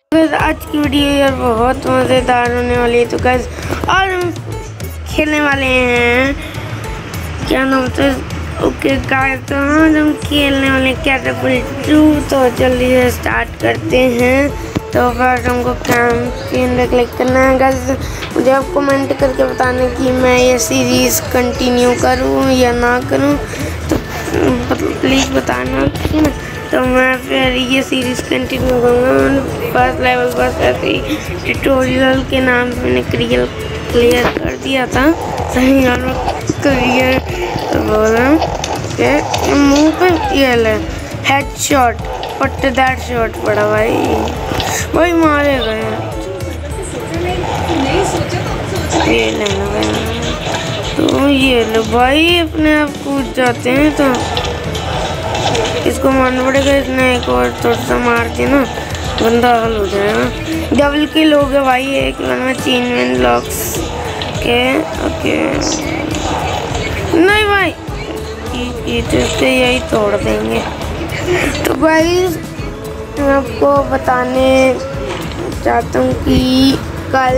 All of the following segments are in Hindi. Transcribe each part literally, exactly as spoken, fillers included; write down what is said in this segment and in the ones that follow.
आज की वीडियो यार बहुत मज़ेदार होने वाली है। तो गाइस और हम खेलने वाले हैं, क्या नाम था, ओके गाइस, तो आज हम खेलने वाले हैं कैटरपिलर टू। तो जल्दी से स्टार्ट करते हैं। तो फर्स्ट हमको कैंपेन पे क्लिक करना है गाइस। मुझे आप कमेंट करके बताना कि मैं ये सीरीज़ कंटिन्यू करूँ या ना करूँ, तो प्लीज़ बताना, ठीक है ना। तो मैं फिर ये सीरीज़ कंटिन्यू करूँगा। फर्स्ट लेवल बस ऐसे ही ट्यूटोरियल के नाम पे मैंने क्लियर क्लियर कर दिया था, सही और क्लियर तो बोला कि मुँह पे ये ले हेड शॉट पट दैट शॉट पड़ा भाई, वही मारे गए। ये लेना गया तो ये लो भाई, अपने आप कूद जाते हैं। तो इसको मारना पड़ेगा, इसने एक और थोड़ा सा मार दिया ना, बंदा हल हो जाएगा। डबल किल हो गया भाई, एक बार में तीन विन लॉक्स के। ओके नहीं भाई, ये तो इसके यही तोड़ देंगे। तो भाई मैं आपको बताने चाहता हूँ कि कल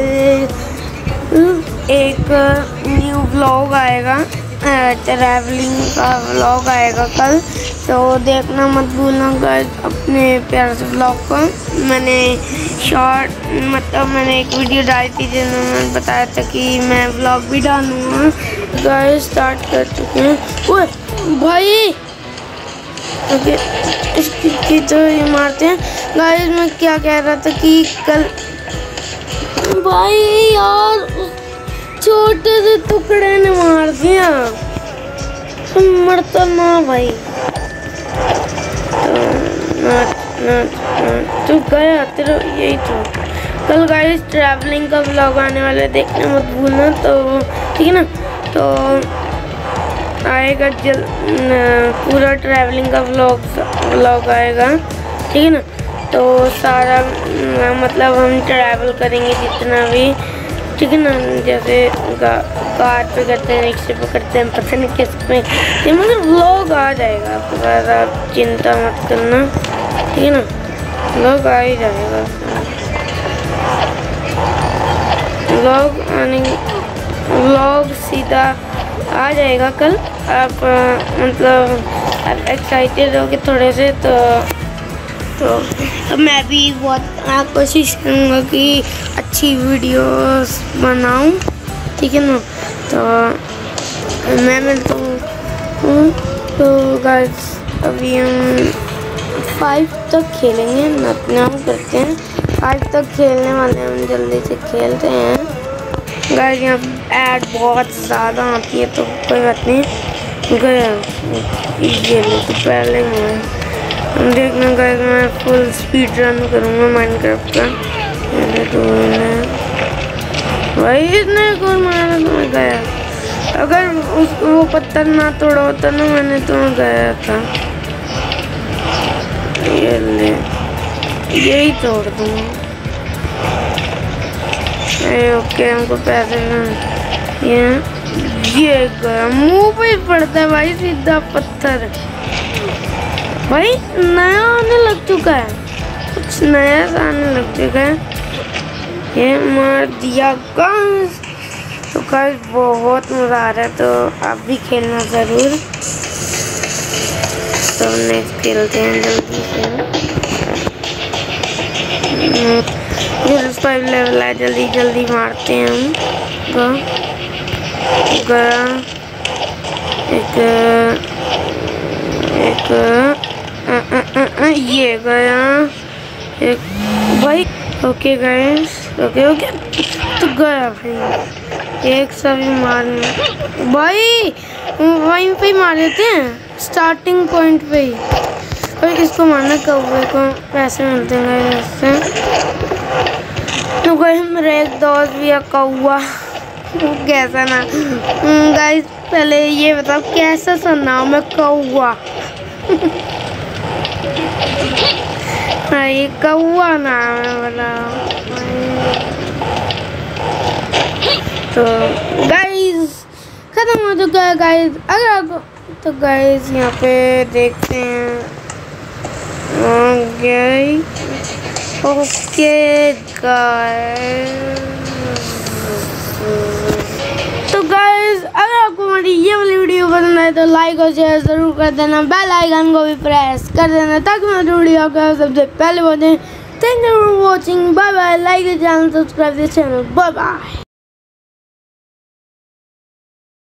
एक न्यू व्लॉग आएगा, ट्रैवलिंग का व्लॉग आएगा कल, तो देखना मत भूलना गाइस अपने प्यार से व्लॉग को। मैंने शॉर्ट मतलब मैंने एक वीडियो डाली थी जिसमें मैंने बताया था कि मैं व्लॉग भी डालूँगा। गाइस स्टार्ट कर चुके हैं। ओए भाई ओके, इसकी तो ये मारते हैं। गाइस मैं क्या कह रहा था कि कल भाई यार छोटे से टुकड़े ने मार दिया, मरता ना भाई। तो ना ना तू गया तेरा यही तो। कल गाइस ट्रैवलिंग का व्लॉग आने वाला है, देखने मत भूलना। तो ठीक है ना, तो आएगा जल पूरा ट्रैवलिंग का व्लॉग व्लॉग आएगा, ठीक है ना। तो सारा मतलब हम ट्रैवल करेंगे जितना भी, ठीक है ना। जैसे कार पे करते हैं, रिक्शे पे करते हैं, पता नहीं किस पे, ये मतलब व्लॉग आ जाएगा आपके पास, आप चिंता मत करना, ठीक है ना। व्लॉग आ ही जाएगा, व्लॉग आने व्लॉग सीधा आ जाएगा कल। आप मतलब एक्साइटेड हो गए थोड़े से, तो तो, तो मैं भी बहुत कोशिश करूँगा कि अच्छी वीडियोस बनाऊँ, ठीक है ना। तो मैं मिलता हूँ। तो गाइस अभी हम फाइव तक खेलेंगे, नाम करते हैं फाइव तक खेलने वाले हैं हम, जल्दी से खेलते हैं। गाइस यहाँ ऐड बहुत ज़्यादा आती है, तो कोई बात नहीं, गया ये लो तो पहले में हम देखना। गाइस मैं फुल स्पीड रन करूँगा माइनक्राफ्ट का। तो भाई इसने एक और मारा तो मैं गया, अगर उस वो पत्थर ना तोड़ा होता ना मैंने तो मैं गया था। ये ले यही तोड़ दूँगा। ओके हमको पैसे ये ये गया, मुँह पे पड़ता है भाई सीधा पत्थर। भाई नया आने लग चुका है, कुछ नया सा आने लग चुका है। ये मार दिया गाइस। तो गाइस बहुत मज़ा आ रहा है, तो आप भी खेलना ज़रूर। तो नेक्स्ट खेलते हैं जल्दी से, फाइव लेवल है, जल्दी जल्दी मारते हैं हम। तो गया एक एक आ, आ, आ, आ, ये गया एक भाई। ओके गाइस ओके ओके तो गया भाई, एक सभी मारने भाई वहीं पे ही मार देते हैं, स्टार्टिंग पॉइंट पे ही। और इसको मारना, कौवे को पैसे मिलते हैं इससे। तो गाइस मेरा एक दोस्त भी है कौवा, कैसा ना गाइस, पहले ये बताओ कैसा सा नाम है कौवा। ये कौवा नाम है वाला। तो गाइस खत्म हो चुका है गाइस। अगर आपको तो गाइस यहाँ पे देखते हैं ओके गाइस, तो गाइस अगर आपको हमारी ये वाली वीडियो पसंद आए तो लाइक और शेयर जरूर कर देना, बेल आइकन को भी प्रेस कर देना ताकि हमारी वीडियो आपको सबसे पहले पहुंचे। Thank you for watching, bye bye, like the channel, subscribe the channel, bye bye.